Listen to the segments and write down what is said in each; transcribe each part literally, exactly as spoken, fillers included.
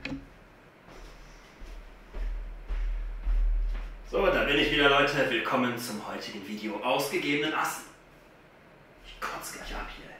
So, da bin ich wieder, Leute. Willkommen zum heutigen Video. Ausgegebenen Assen. Ich kotze gleich ab hier.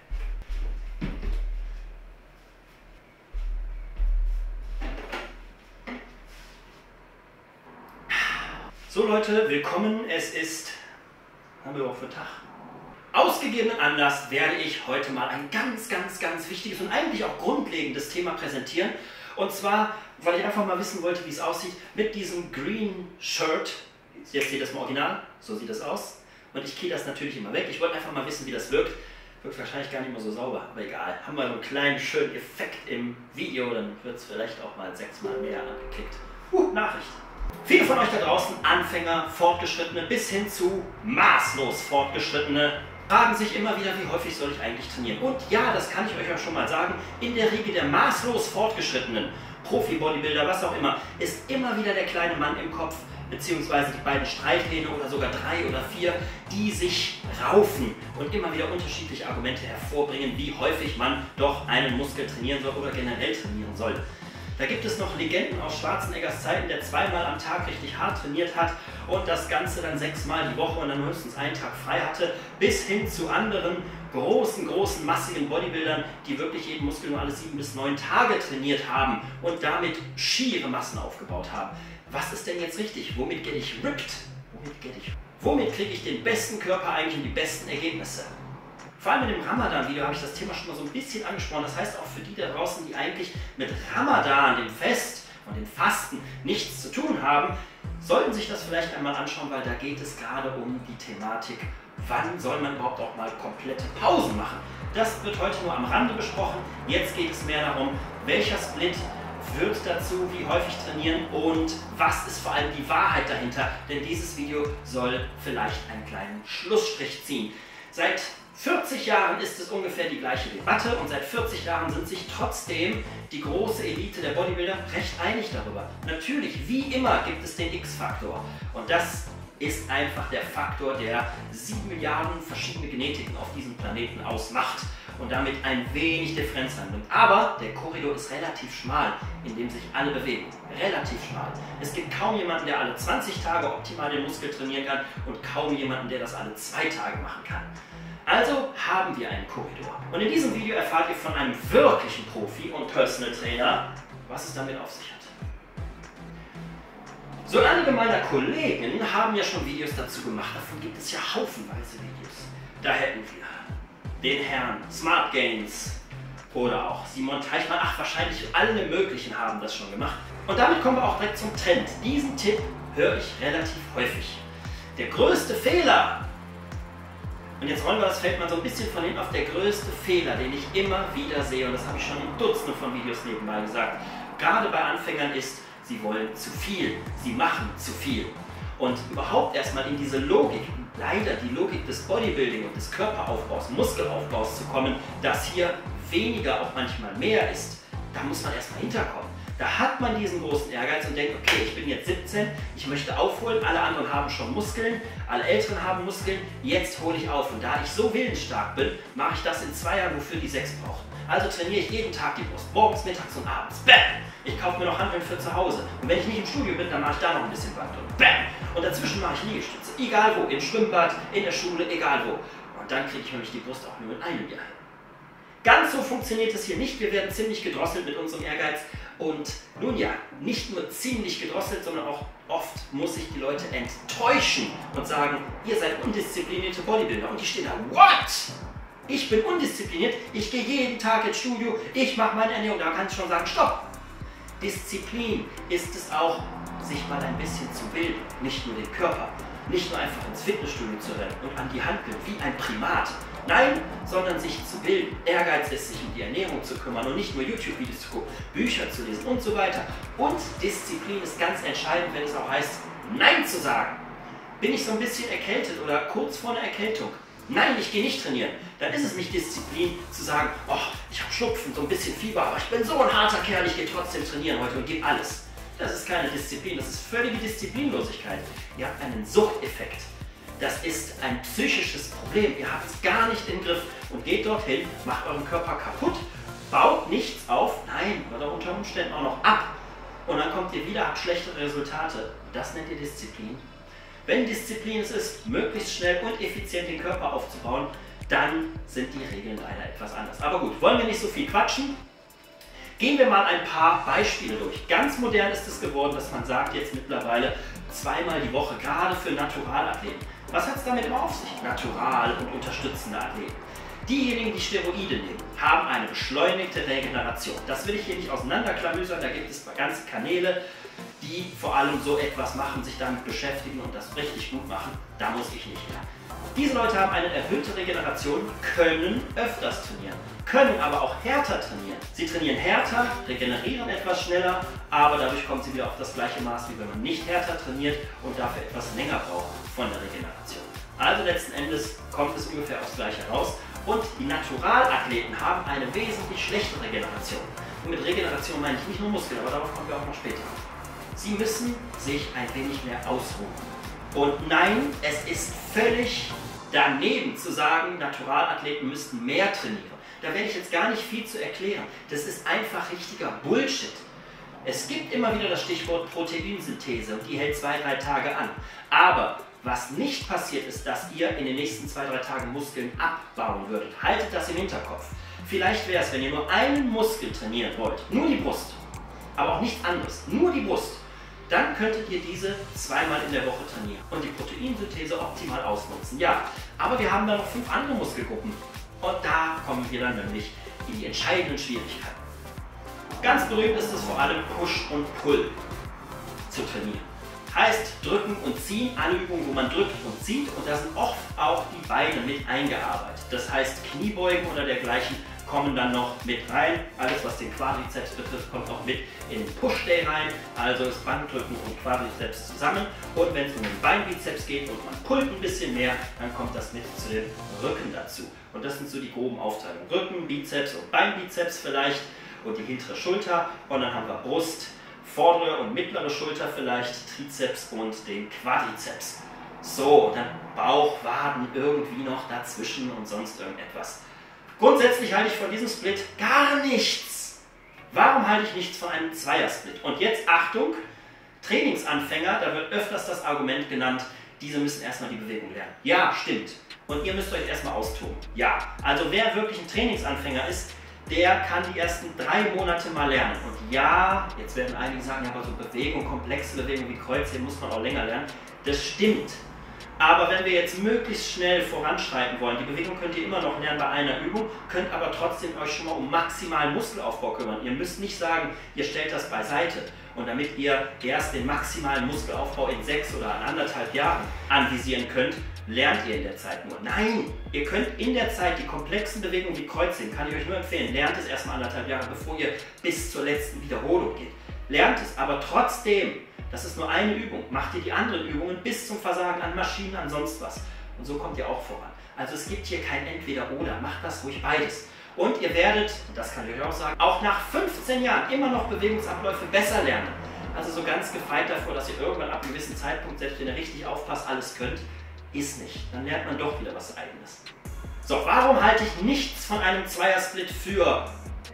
So, Leute, willkommen. Es ist... haben wir auch für Tag. Ausgegebenen Anlass werde ich heute mal ein ganz, ganz, ganz wichtiges und eigentlich auch grundlegendes Thema präsentieren. Und zwar, weil ich einfach mal wissen wollte, wie es aussieht mit diesem Green Shirt. Jetzt seht ihr das im Original, so sieht das aus. Und ich kehre das natürlich immer weg. Ich wollte einfach mal wissen, wie das wirkt. Wirkt wahrscheinlich gar nicht mehr so sauber, aber egal. Haben wir so einen kleinen, schönen Effekt im Video, dann wird es vielleicht auch mal sechsmal mehr angeklickt. Uh, Nachricht. Viele von euch da draußen, Anfänger, Fortgeschrittene bis hin zu maßlos Fortgeschrittene, fragen sich immer wieder, wie häufig soll ich eigentlich trainieren? Und ja, das kann ich euch auch schon mal sagen, in der Riege der maßlos Fortgeschrittenen, Profi-Bodybuilder, was auch immer, ist immer wieder der kleine Mann im Kopf, beziehungsweise die beiden Streithähne oder sogar drei oder vier, die sich raufen und immer wieder unterschiedliche Argumente hervorbringen, wie häufig man doch einen Muskel trainieren soll oder generell trainieren soll. Da gibt es noch Legenden aus Schwarzeneggers Zeiten, der zweimal am Tag richtig hart trainiert hat und das Ganze dann sechsmal die Woche und dann höchstens einen Tag frei hatte, bis hin zu anderen großen, großen, massigen Bodybuildern, die wirklich jeden Muskel nur alle sieben bis neun Tage trainiert haben und damit schiere Massen aufgebaut haben. Was ist denn jetzt richtig? Womit get ich ripped? Womit get ich? Womit kriege ich den besten Körper eigentlich und die besten Ergebnisse? Vor allem in dem Ramadan-Video habe ich das Thema schon mal so ein bisschen angesprochen. Das heißt auch für die da draußen, die eigentlich mit Ramadan, dem Fest und dem Fasten nichts zu tun haben, sollten sich das vielleicht einmal anschauen, weil da geht es gerade um die Thematik, wann soll man überhaupt auch mal komplette Pausen machen. Das wird heute nur am Rande besprochen. Jetzt geht es mehr darum, welcher Split wird dazu, wie häufig trainieren und was ist vor allem die Wahrheit dahinter. Denn dieses Video soll vielleicht einen kleinen Schlussstrich ziehen. Seit vierzig Jahren ist es ungefähr die gleiche Debatte und seit vierzig Jahren sind sich trotzdem die große Elite der Bodybuilder recht einig darüber. Natürlich, wie immer gibt es den X-Faktor und das ist einfach der Faktor, der sieben Milliarden verschiedene Genetiken auf diesem Planeten ausmacht und damit ein wenig Differenz reinbringt. Aber der Korridor ist relativ schmal, in dem sich alle bewegen. Relativ schmal. Es gibt kaum jemanden, der alle zwanzig Tage optimal den Muskel trainieren kann und kaum jemanden, der das alle zwei Tage machen kann. Also haben wir einen Korridor. Und in diesem Video erfahrt ihr von einem wirklichen Profi und Personal Trainer, was es damit auf sich hat. So einige meiner Kollegen haben ja schon Videos dazu gemacht, davon gibt es ja haufenweise Videos. Da hätten wir den Herrn Smart Gains oder auch Simon Teichmann, ach wahrscheinlich alle möglichen haben das schon gemacht. Und damit kommen wir auch direkt zum Trend. Diesen Tipp höre ich relativ häufig. Der größte Fehler, und jetzt rollen wir das Feld mal so ein bisschen von hinten auf, der größte Fehler, den ich immer wieder sehe, und das habe ich schon in Dutzenden von Videos nebenbei gesagt, gerade bei Anfängern ist, sie wollen zu viel, sie machen zu viel. Und überhaupt erstmal in diese Logik, leider die Logik des Bodybuilding und des Körperaufbaus, Muskelaufbaus zu kommen, dass hier weniger auch manchmal mehr ist, da muss man erstmal hinterkommen. Da hat man diesen großen Ehrgeiz und denkt, okay, ich bin jetzt siebzehn, ich möchte aufholen, alle anderen haben schon Muskeln, alle Älteren haben Muskeln, jetzt hole ich auf. Und da ich so willensstark bin, mache ich das in zwei Jahren, wofür die sechs brauchen. Also trainiere ich jeden Tag die Brust, morgens, mittags und abends. Bam! Ich kaufe mir noch Hanteln für zu Hause. Und wenn ich nicht im Studio bin, dann mache ich da noch ein bisschen Band und bam! Und dazwischen mache ich Liegestütze. Egal wo, im Schwimmbad, in der Schule, egal wo. Und dann kriege ich nämlich die Brust auch nur in einem Jahr hin. Ganz so funktioniert es hier nicht. Wir werden ziemlich gedrosselt mit unserem Ehrgeiz. Und nun ja, nicht nur ziemlich gedrosselt, sondern auch oft muss ich die Leute enttäuschen und sagen, ihr seid undisziplinierte Bodybuilder. Und die stehen da, what? Ich bin undiszipliniert, ich gehe jeden Tag ins Studio, ich mache meine Ernährung. Da kann ich schon sagen, stopp! Disziplin ist es auch, sich mal ein bisschen zu bilden, nicht nur den Körper. Nicht nur einfach ins Fitnessstudio zu rennen und an die Hanteln wie ein Primat. Nein, sondern sich zu bilden. Ehrgeiz ist, sich um die Ernährung zu kümmern und nicht nur YouTube-Videos zu gucken, Bücher zu lesen und so weiter. Und Disziplin ist ganz entscheidend, wenn es auch heißt, Nein zu sagen. Bin ich so ein bisschen erkältet oder kurz vor einer Erkältung? Nein, ich gehe nicht trainieren. Dann ist es nicht Disziplin zu sagen, oh, ich habe Schnupfen, so ein bisschen Fieber, aber ich bin so ein harter Kerl, ich gehe trotzdem trainieren heute und gebe alles. Das ist keine Disziplin, das ist völlige Disziplinlosigkeit. Ihr habt einen Suchteffekt. Das ist ein psychisches Problem. Ihr habt es gar nicht im Griff und geht dorthin, macht euren Körper kaputt, baut nichts auf, nein, oder unter Umständen auch noch ab. und dann kommt ihr wieder, habt schlechtere Resultate. Das nennt ihr Disziplin. Wenn Disziplin es ist, möglichst schnell und effizient den Körper aufzubauen, dann sind die Regeln leider etwas anders. Aber gut, wollen wir nicht so viel quatschen? Gehen wir mal ein paar Beispiele durch. Ganz modern ist es geworden, dass man sagt jetzt mittlerweile zweimal die Woche, gerade für Naturalathleten. Was hat es damit immer auf sich? Natural und unterstützende Athleten. Diejenigen, die Steroide nehmen, haben eine beschleunigte Regeneration. Das will ich hier nicht auseinanderklamüsern, da gibt es ganze Kanäle, die vor allem so etwas machen, sich damit beschäftigen und das richtig gut machen. Da muss ich nicht mehr. Diese Leute haben eine erhöhte Regeneration, können öfters trainieren, können aber auch härter trainieren. Sie trainieren härter, regenerieren etwas schneller, aber dadurch kommen sie wieder auf das gleiche Maß, wie wenn man nicht härter trainiert und dafür etwas länger braucht von der Regeneration. Also letzten Endes kommt es ungefähr aufs Gleiche raus. Und die Naturalathleten haben eine wesentlich schlechtere Regeneration. Und mit Regeneration meine ich nicht nur Muskeln, aber darauf kommen wir auch noch später. Sie müssen sich ein wenig mehr ausruhen. Und nein, es ist völlig daneben zu sagen, Naturalathleten müssten mehr trainieren. Da werde ich jetzt gar nicht viel zu erklären. Das ist einfach richtiger Bullshit. Es gibt immer wieder das Stichwort Proteinsynthese und die hält zwei, drei Tage an. Aber was nicht passiert ist, dass ihr in den nächsten zwei, drei Tagen Muskeln abbauen würdet. Haltet das im Hinterkopf. Vielleicht wäre es, wenn ihr nur einen Muskel trainieren wollt, nur die Brust, aber auch nichts anderes, nur die Brust, dann könntet ihr diese zweimal in der Woche trainieren und die Proteinsynthese optimal ausnutzen. Ja, aber wir haben da noch fünf andere Muskelgruppen und da kommen wir dann nämlich in die entscheidenden Schwierigkeiten. Ganz berühmt ist es vor allem Push und Pull zu trainieren. Heißt drücken und ziehen, alle Übungen, wo man drückt und zieht, und da sind oft auch die Beine mit eingearbeitet. Das heißt Kniebeugen oder dergleichen kommen dann noch mit rein. Alles was den Quadrizeps betrifft, kommt noch mit in den Push-Day rein, also das Bankdrücken und Quadrizeps zusammen. Und wenn es um den Beinbizeps geht und man pullt ein bisschen mehr, dann kommt das mit zu dem Rücken dazu. Und das sind so die groben Aufteilungen. Rücken, Bizeps und Beinbizeps vielleicht und die hintere Schulter, und dann haben wir Brust, vordere und mittlere Schulter vielleicht, Trizeps und den Quadrizeps. So, und dann Bauch, Waden irgendwie noch dazwischen und sonst irgendetwas. Grundsätzlich halte ich von diesem Split gar nichts. Warum halte ich nichts von einem Zweiersplit? Und jetzt Achtung, Trainingsanfänger, da wird öfters das Argument genannt, diese müssen erstmal die Bewegung lernen. Ja, stimmt. Und ihr müsst euch erstmal austoben. Ja, also wer wirklich ein Trainingsanfänger ist, der kann die ersten drei Monate mal lernen. Und ja, jetzt werden einige sagen, ja, aber so Bewegung, komplexe Bewegung wie Kreuzheben muss man auch länger lernen. Das stimmt. Aber wenn wir jetzt möglichst schnell voranschreiten wollen, die Bewegung könnt ihr immer noch lernen bei einer Übung, könnt aber trotzdem euch schon mal um maximalen Muskelaufbau kümmern. Ihr müsst nicht sagen, ihr stellt das beiseite. Und damit ihr erst den maximalen Muskelaufbau in sechs oder anderthalb Jahren anvisieren könnt, lernt ihr in der Zeit nur. Nein, ihr könnt in der Zeit die komplexen Bewegungen wie Kreuzheben, kann ich euch nur empfehlen, lernt es erstmal anderthalb Jahre, bevor ihr bis zur letzten Wiederholung geht. Lernt es, aber trotzdem, das ist nur eine Übung, macht ihr die anderen Übungen bis zum Versagen an Maschinen, an sonst was. Und so kommt ihr auch voran. Also es gibt hier kein Entweder-Oder, macht das ruhig beides. Und ihr werdet, und das kann ich euch auch sagen, auch nach fünfzehn Jahren immer noch Bewegungsabläufe besser lernen. Also so ganz gefeit davor, dass ihr irgendwann ab einem gewissen Zeitpunkt, selbst wenn ihr richtig aufpasst, alles könnt, ist nicht. Dann lernt man doch wieder was Eigenes. So, warum halte ich nichts von einem Zweiersplit für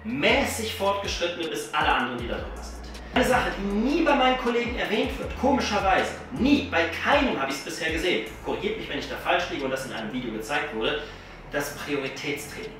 mäßig fortgeschrittene bis alle anderen, die da drüber sind? Eine Sache, die nie bei meinen Kollegen erwähnt wird, komischerweise, nie, bei keinem habe ich es bisher gesehen, korrigiert mich, wenn ich da falsch liege und das in einem Video gezeigt wurde, das Prioritätstraining.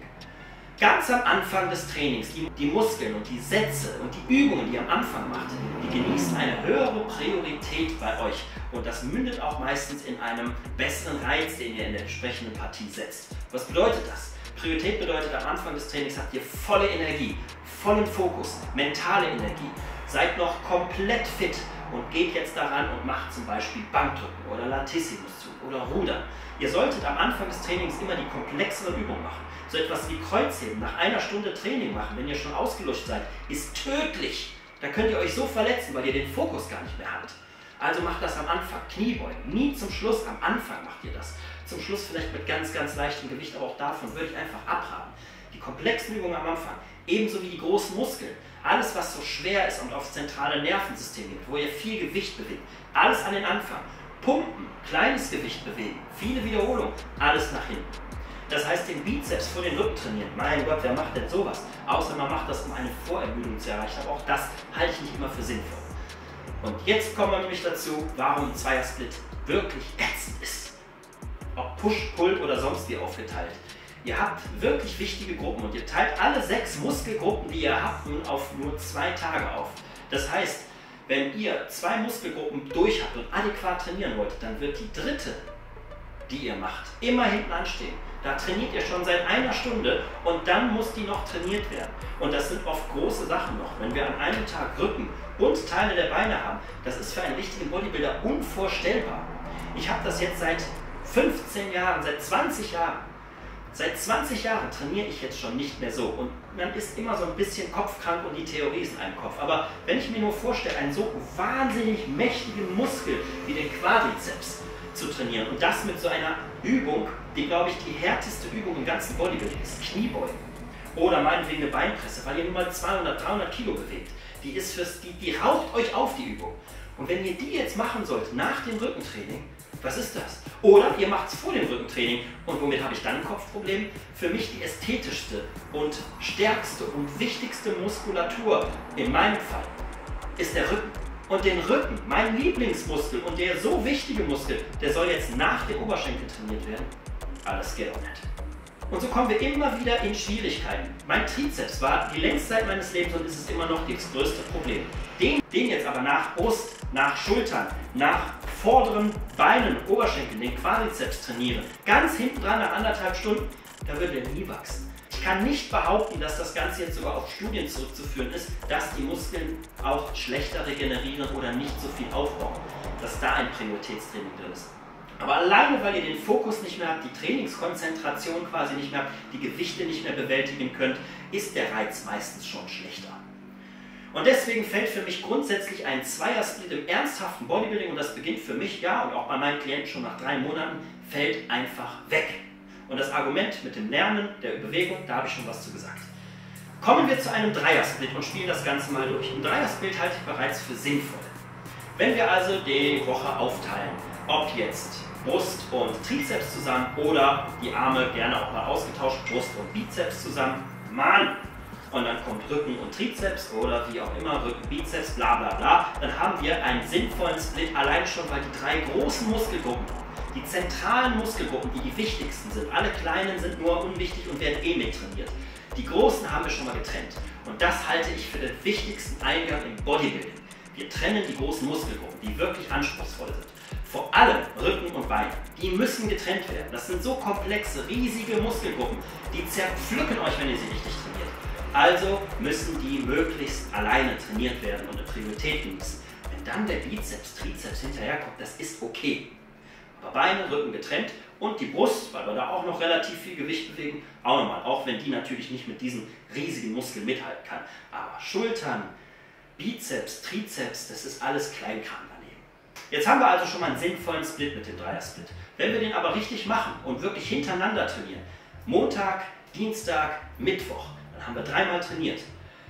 Ganz am Anfang des Trainings, die, die Muskeln und die Sätze und die Übungen, die ihr am Anfang macht, die genießen eine höhere Priorität bei euch. Und das mündet auch meistens in einem besseren Reiz, den ihr in der entsprechenden Partie setzt. Was bedeutet das? Priorität bedeutet, am Anfang des Trainings habt ihr volle Energie, vollen Fokus, mentale Energie, seid noch komplett fit und geht jetzt daran und macht zum Beispiel Bankdrücken oder Latissimuszug oder Rudern. Ihr solltet am Anfang des Trainings immer die komplexeren Übungen machen. So etwas wie Kreuzheben nach einer Stunde Training machen, wenn ihr schon ausgelutscht seid, ist tödlich. Da könnt ihr euch so verletzen, weil ihr den Fokus gar nicht mehr habt. Also macht das am Anfang, Kniebeugen, nie zum Schluss, am Anfang macht ihr das. Zum Schluss vielleicht mit ganz, ganz leichtem Gewicht, aber auch davon würde ich einfach abraten. Die komplexen Übungen am Anfang, ebenso wie die großen Muskeln, alles was so schwer ist und aufs zentrale Nervensystem geht, wo ihr viel Gewicht bewegt, alles an den Anfang. Pumpen, kleines Gewicht bewegen, viele Wiederholungen, alles nach hinten. Das heißt, den Bizeps vor den Rücken trainieren. Mein Gott, wer macht denn sowas? Außer man macht das, um eine Vorermüdung zu erreichen. Aber auch das halte ich nicht immer für sinnvoll. Und jetzt kommen wir nämlich dazu, warum ein Zweiersplit wirklich ätzend ist. Ob Push, Pull oder sonst wie aufgeteilt. Ihr habt wirklich wichtige Gruppen und ihr teilt alle sechs Muskelgruppen, die ihr habt, nun auf nur zwei Tage auf. Das heißt, wenn ihr zwei Muskelgruppen durch habt und adäquat trainieren wollt, dann wird die dritte, die ihr macht, immer hinten anstehen. Da trainiert ihr schon seit einer Stunde und dann muss die noch trainiert werden. Und das sind oft große Sachen noch. Wenn wir an einem Tag Rücken und Teile der Beine haben, das ist für einen richtigen Bodybuilder unvorstellbar. Ich habe das jetzt seit fünfzehn Jahren, seit zwanzig Jahren. Seit zwanzig Jahren trainiere ich jetzt schon nicht mehr so und man ist immer so ein bisschen kopfkrank und die Theorie ist in einem Kopf. Aber wenn ich mir nur vorstelle, einen so wahnsinnig mächtigen Muskel wie den Quadrizeps zu trainieren und das mit so einer Übung, die, glaube ich, die härteste Übung im ganzen Bodybuilding ist, Kniebeugen oder meinetwegen eine Beinpresse, weil ihr nur mal zweihundert, dreihundert Kilo bewegt, die ist fürs, die, die raubt euch auf, die Übung. Und wenn ihr die jetzt machen sollt nach dem Rückentraining, was ist das? Oder ihr macht es vor dem Rückentraining und womit habe ich dann ein Kopfproblem? Für mich die ästhetischste und stärkste und wichtigste Muskulatur in meinem Fall ist der Rücken. Und den Rücken, mein Lieblingsmuskel und der so wichtige Muskel, der soll jetzt nach dem Oberschenkel trainiert werden. Alles geht auch nicht. Und so kommen wir immer wieder in Schwierigkeiten. Mein Trizeps war die längste Zeit meines Lebens und ist es immer noch das größte Problem. Den, den jetzt aber nach Brust, nach Schultern, nach vorderen Beinen, Oberschenkeln, den Quadrizeps trainieren, ganz hinten dran nach anderthalb Stunden, da wird er nie wachsen. Ich kann nicht behaupten, dass das Ganze jetzt sogar auf Studien zurückzuführen ist, dass die Muskeln auch schlechter regenerieren oder nicht so viel aufbauen, dass da ein Prioritätstraining drin ist. Aber alleine, weil ihr den Fokus nicht mehr habt, die Trainingskonzentration quasi nicht mehr habt, die Gewichte nicht mehr bewältigen könnt, ist der Reiz meistens schon schlechter. Und deswegen fällt für mich grundsätzlich ein Zweiersplit im ernsthaften Bodybuilding, und das beginnt für mich, ja, und auch bei meinen Klienten schon nach drei Monaten, fällt einfach weg. Und das Argument mit dem Lernen, der Bewegung, da habe ich schon was zu gesagt. Kommen wir zu einem Dreiersplit und spielen das Ganze mal durch. Ein Dreiersplit halte ich bereits für sinnvoll. Wenn wir also die Woche aufteilen, ob jetzt Brust und Trizeps zusammen oder die Arme gerne auch mal ausgetauscht, Brust und Bizeps zusammen, Mann! Und dann kommt Rücken und Trizeps oder wie auch immer, Rücken, Bizeps, bla bla bla, dann haben wir einen sinnvollen Split, allein schon, weil die drei großen Muskelgruppen, die zentralen Muskelgruppen, die die wichtigsten sind, alle kleinen sind nur unwichtig und werden eh mit trainiert. Die großen haben wir schon mal getrennt und das halte ich für den wichtigsten Eingang im Bodybuilding. Wir trennen die großen Muskelgruppen, die wirklich anspruchsvoll sind. Vor allem Rücken und Beine, die müssen getrennt werden. Das sind so komplexe, riesige Muskelgruppen, die zerpflücken euch, wenn ihr sie richtig trainiert. Also müssen die möglichst alleine trainiert werden und eine Priorität genießen. Wenn dann der Bizeps, Trizeps hinterherkommt, das ist okay. Aber Beine, Rücken getrennt und die Brust, weil wir da auch noch relativ viel Gewicht bewegen, auch nochmal, auch wenn die natürlich nicht mit diesen riesigen Muskeln mithalten kann. Aber Schultern, Bizeps, Trizeps, das ist alles Kleinkram daneben. Jetzt haben wir also schon mal einen sinnvollen Split mit dem Dreiersplit. Wenn wir den aber richtig machen und wirklich hintereinander trainieren, Montag, Dienstag, Mittwoch, dann haben wir dreimal trainiert.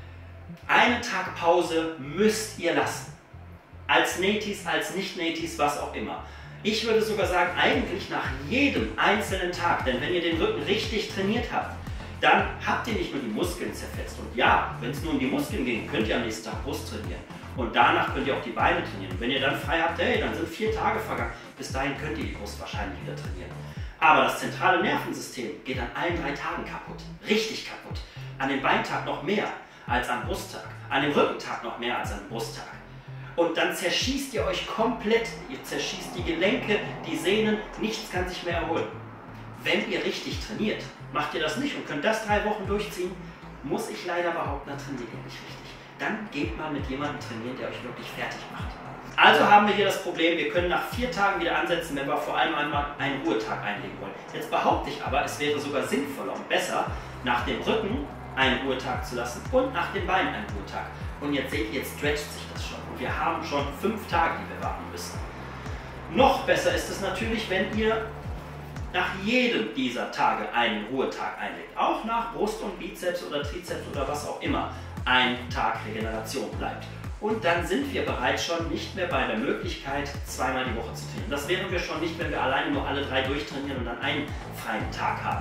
Einen Tag Pause müsst ihr lassen. Als Naties, als Nicht-Naties, was auch immer. Ich würde sogar sagen, eigentlich nach jedem einzelnen Tag, denn wenn ihr den Rücken richtig trainiert habt, dann habt ihr nicht nur die Muskeln zerfetzt. Und ja, wenn es nur um die Muskeln geht, könnt ihr am nächsten Tag Brust trainieren. Und danach könnt ihr auch die Beine trainieren. Und wenn ihr dann frei habt, hey, dann sind vier Tage vergangen. Bis dahin könnt ihr die Brust wahrscheinlich wieder trainieren. Aber das zentrale Nervensystem geht an allen drei Tagen kaputt. Richtig kaputt. An dem Beintag noch mehr als am Brusttag. An dem Rückentag noch mehr als am Brusttag. Und dann zerschießt ihr euch komplett. Ihr zerschießt die Gelenke, die Sehnen. Nichts kann sich mehr erholen. Wenn ihr richtig trainiert, macht ihr das nicht und könnt das drei Wochen durchziehen, muss ich leider behaupten, dann trainiert ihr nicht richtig. Dann geht mal mit jemandem trainieren, der euch wirklich fertig macht. Also haben wir hier das Problem, wir können nach vier Tagen wieder ansetzen, wenn wir vor allem einmal einen Ruhetag einlegen wollen. Jetzt behaupte ich aber, es wäre sogar sinnvoller und besser, nach dem Rücken einen Ruhetag zu lassen und nach den Beinen einen Ruhetag. Und jetzt seht ihr, jetzt stretcht sich das schon. Und wir haben schon fünf Tage, die wir warten müssen. Noch besser ist es natürlich, wenn ihr nach jedem dieser Tage einen Ruhetag einlegt. Auch nach Brust und Bizeps oder Trizeps oder was auch immer ein Tag Regeneration bleibt. Und dann sind wir bereits schon nicht mehr bei der Möglichkeit, zweimal die Woche zu trainieren. Das wären wir schon nicht, wenn wir alleine nur alle drei durchtrainieren und dann einen freien Tag haben.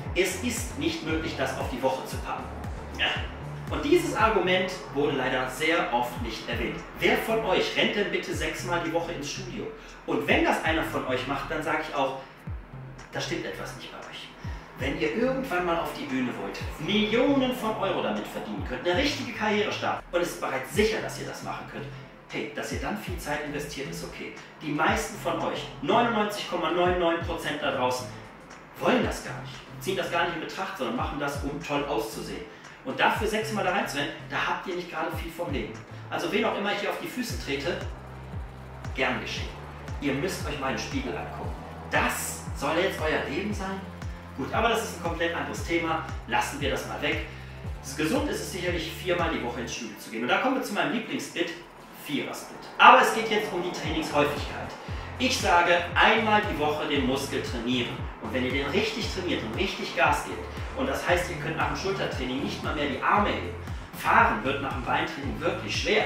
Es ist nicht möglich, das auf die Woche zu packen. Ja. Und dieses Argument wurde leider sehr oft nicht erwähnt. Wer von euch rennt denn bitte sechsmal die Woche ins Studio? Und wenn das einer von euch macht, dann sage ich auch, da stimmt etwas nicht bei euch. Wenn ihr irgendwann mal auf die Bühne wollt, Millionen von Euro damit verdienen könnt, eine richtige Karriere starten und es ist bereits sicher, dass ihr das machen könnt, hey, dass ihr dann viel Zeit investiert, ist okay. Die meisten von euch, neunundneunzig Komma neunundneunzig Prozent da draußen, wollen das gar nicht, ziehen das gar nicht in Betracht, sondern machen das, um toll auszusehen. Und dafür sechsmal da reinzurennen, da habt ihr nicht gerade viel vom Leben. Also wen auch immer ich hier auf die Füße trete, gern geschehen. Ihr müsst euch meinen Spiegel angucken. Das soll jetzt euer Leben sein? Gut, aber das ist ein komplett anderes Thema. Lassen wir das mal weg. Gesund ist es sicherlich, viermal die Woche ins Studio zu gehen. Und da kommen wir zu meinem Lieblingssplit, Vierer-Split. Aber es geht jetzt um die Trainingshäufigkeit. Ich sage, einmal die Woche den Muskel trainieren. Und wenn ihr den richtig trainiert und richtig Gas gebt, und das heißt, ihr könnt nach dem Schultertraining nicht mal mehr die Arme heben, fahren wird nach dem Beintraining wirklich schwer,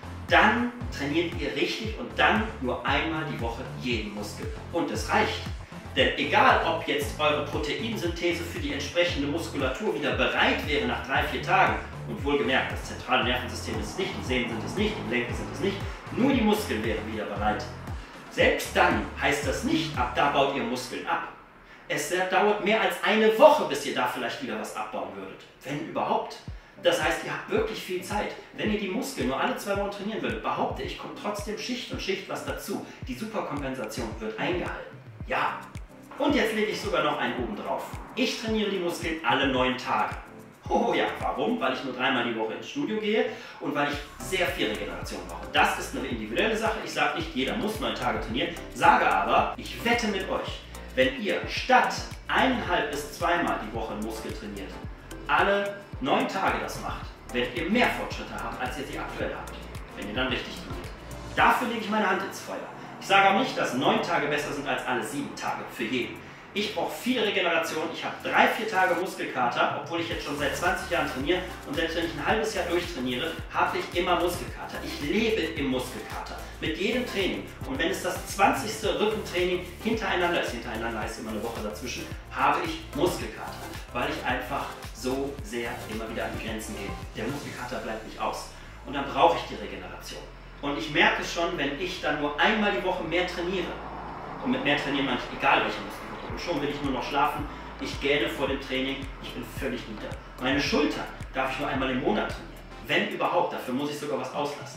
dann trainiert ihr richtig und dann nur einmal die Woche jeden Muskel. Und es reicht. Denn egal, ob jetzt eure Proteinsynthese für die entsprechende Muskulatur wieder bereit wäre nach drei, vier Tagen, und wohlgemerkt, das zentrale Nervensystem ist es nicht, die Sehnen sind es nicht, die Gelenke sind es nicht, nur die Muskeln wären wieder bereit. Selbst dann heißt das nicht, ab da baut ihr Muskeln ab. Es dauert mehr als eine Woche, bis ihr da vielleicht wieder was abbauen würdet, wenn überhaupt. Das heißt, ihr habt wirklich viel Zeit. Wenn ihr die Muskeln nur alle zwei Wochen trainieren würdet, behaupte ich, kommt trotzdem Schicht und Schicht was dazu. Die Superkompensation wird eingehalten. Ja. Und jetzt lege ich sogar noch einen oben drauf. Ich trainiere die Muskeln alle neun Tage. Oh ja, warum? Weil ich nur dreimal die Woche ins Studio gehe und weil ich sehr viel Regeneration brauche. Das ist eine individuelle Sache. Ich sage nicht, jeder muss neun Tage trainieren, sage aber, ich wette mit euch, wenn ihr statt eineinhalb bis zweimal die Woche Muskel trainiert, alle neun Tage das macht, werdet ihr mehr Fortschritte haben, als ihr sie aktuell habt, wenn ihr dann richtig trainiert. Dafür lege ich meine Hand ins Feuer. Ich sage auch nicht, dass neun Tage besser sind als alle sieben Tage, für jeden. Ich brauche viel Regeneration, ich habe drei, vier Tage Muskelkater, obwohl ich jetzt schon seit zwanzig Jahren trainiere und selbst wenn ich ein halbes Jahr durchtrainiere, habe ich immer Muskelkater. Ich lebe im Muskelkater, mit jedem Training. Und wenn es das zwanzigste Rückentraining hintereinander ist, hintereinander heißt immer eine Woche dazwischen, habe ich Muskelkater, weil ich einfach so sehr immer wieder an die Grenzen gehe. Der Muskelkater bleibt nicht aus und dann brauche ich die Regeneration. Und ich merke schon, wenn ich dann nur einmal die Woche mehr trainiere, und mit mehr trainieren meine ich egal welche Muskelgruppe, und schon will ich nur noch schlafen, ich gähne vor dem Training, ich bin völlig nieder. Meine Schultern darf ich nur einmal im Monat trainieren, wenn überhaupt, dafür muss ich sogar was auslassen.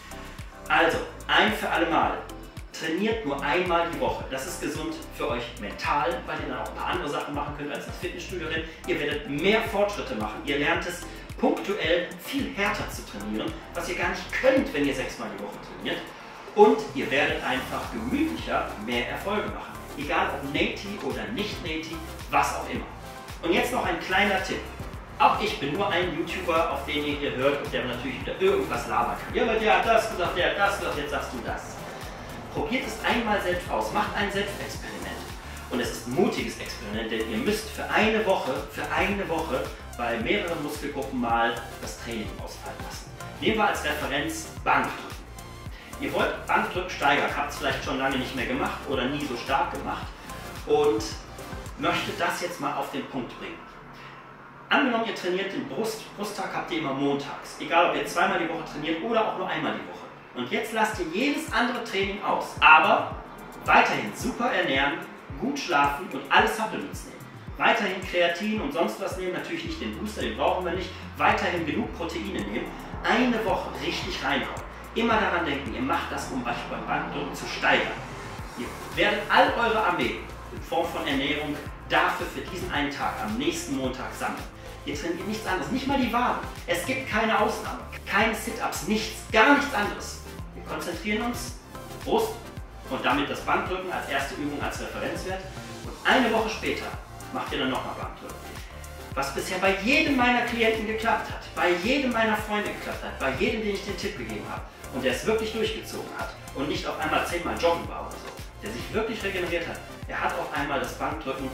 Also, ein für alle Mal, trainiert nur einmal die Woche. Das ist gesund für euch mental, weil ihr dann auch ein paar andere Sachen machen könnt als ins Fitnessstudio rennen. Ihr werdet mehr Fortschritte machen, ihr lernt es punktuell viel härter zu trainieren, was ihr gar nicht könnt, wenn ihr sechsmal die Woche trainiert. Und ihr werdet einfach gemütlicher mehr Erfolge machen. Egal ob Nati oder nicht Nati, was auch immer. Und jetzt noch ein kleiner Tipp. Auch ich bin nur ein YouTuber, auf den ihr hier hört und der natürlich wieder irgendwas labern kann. Ja, aber der hat das gesagt, der hat das gesagt, jetzt sagst du das. Probiert es einmal selbst aus, macht ein Selbstexperiment. Und es ist ein mutiges Experiment, denn ihr müsst für eine Woche, für eine Woche bei mehreren Muskelgruppen mal das Training ausfallen lassen. Nehmen wir als Referenz Bankdrücken. Ihr wollt Bankdrücken steigern, habt es vielleicht schon lange nicht mehr gemacht oder nie so stark gemacht und möchtet das jetzt mal auf den Punkt bringen. Angenommen, ihr trainiert den Brust, Brusttag habt ihr immer montags, egal ob ihr zweimal die Woche trainiert oder auch nur einmal die Woche. Und jetzt lasst ihr jedes andere Training aus, aber weiterhin super ernähren, gut schlafen und alle Supplements nehmen. Weiterhin Kreatin und sonst was nehmen, natürlich nicht den Booster, den brauchen wir nicht. Weiterhin genug Proteine nehmen, eine Woche richtig reinhauen. Immer daran denken, ihr macht das, um euch beim Bankdrücken zu steigern. Ihr werdet all eure Armee in Form von Ernährung dafür für diesen einen Tag am nächsten Montag sammeln. Ihr trainiert nichts anderes, nicht mal die Waden. Es gibt keine Ausnahme, keine Sit-Ups, nichts, gar nichts anderes. Wir konzentrieren uns, Brust und damit das Bankdrücken als erste Übung als Referenzwert. Und eine Woche später macht ihr dann nochmal Bankdrücken. Was bisher bei jedem meiner Klienten geklappt hat, bei jedem meiner Freunde geklappt hat, bei jedem, den ich den Tipp gegeben habe und der es wirklich durchgezogen hat und nicht auf einmal zehnmal joggen war oder so, der sich wirklich regeneriert hat, er hat auf einmal das Bankdrücken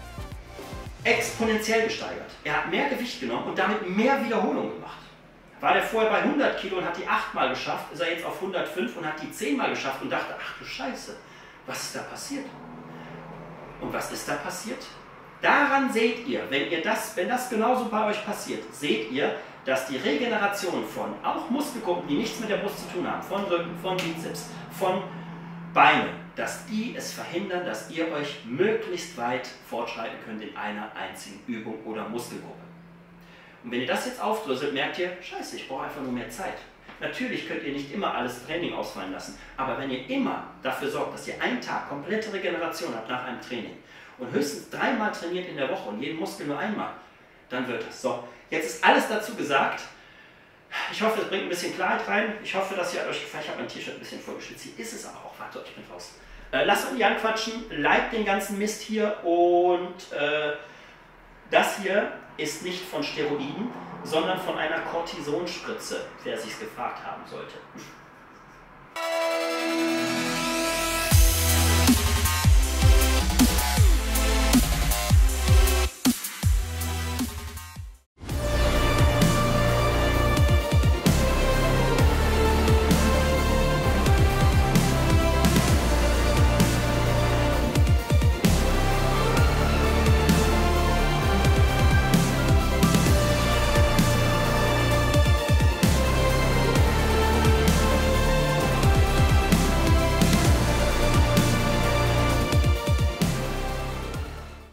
exponentiell gesteigert. Er hat mehr Gewicht genommen und damit mehr Wiederholungen gemacht. War der vorher bei hundert Kilo und hat die achtmal geschafft, ist er jetzt auf hundertfünf und hat die zehnmal geschafft und dachte, ach du Scheiße, was ist da passiert? Und was ist da passiert? Daran seht ihr, wenn, ihr das, wenn das genauso bei euch passiert, seht ihr, dass die Regeneration von auch Muskelgruppen, die nichts mit der Brust zu tun haben, von Rücken, von Bizeps, von Beinen, dass die es verhindern, dass ihr euch möglichst weit fortschreiten könnt in einer einzigen Übung oder Muskelgruppe. Und wenn ihr das jetzt aufdröselt, merkt ihr, scheiße, ich brauche einfach nur mehr Zeit. Natürlich könnt ihr nicht immer alles Training ausfallen lassen, aber wenn ihr immer dafür sorgt, dass ihr einen Tag komplette Regeneration habt nach einem Training und höchstens dreimal trainiert in der Woche und jeden Muskel nur einmal, dann wird das. So, jetzt ist alles dazu gesagt. Ich hoffe, es bringt ein bisschen Klarheit rein. Ich hoffe, dass ihr euch gefällt. Ich habe mein T-Shirt ein bisschen vollgeschwitzt. Hier ist es aber auch. Warte, ich bin raus. Äh, lasst euch nicht anquatschen, liked den ganzen Mist hier und äh, das hier ist nicht von Steroiden, sondern von einer Cortisonspritze, wer sich's gefragt haben sollte.